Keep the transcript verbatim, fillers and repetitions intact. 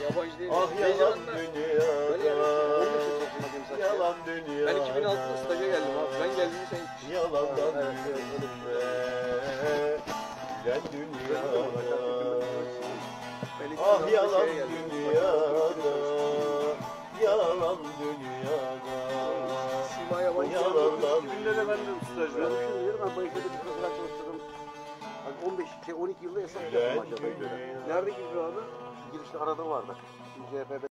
Yabancı değil. Ah yalan dünyada, yalan dünyada. Ben iki bin altıda staja geldim abi. Ben geldiğimde sen... Yalandan üzülme, gülen dünyada. Ah yalan dünyada, yalan dünyada. Yalandan Günde de ben de stajyer. Ben Bayışı'da bir profesyonel çalıştırdım. Hani on beş, şey on iki yılda hesap yaptım aşağıda. Nerede gidiyor abi? Girişte arada vardı. Şimdi C H P